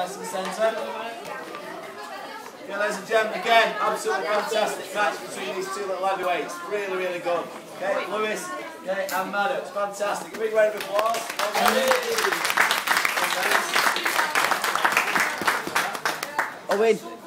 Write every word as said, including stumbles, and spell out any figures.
nice and centre. Okay, ladies and gentlemen, again, absolutely fantastic match between these two little heavyweights. Really, really good. Okay, Lewis, okay, and Maddox, fantastic. A big round of applause. A win.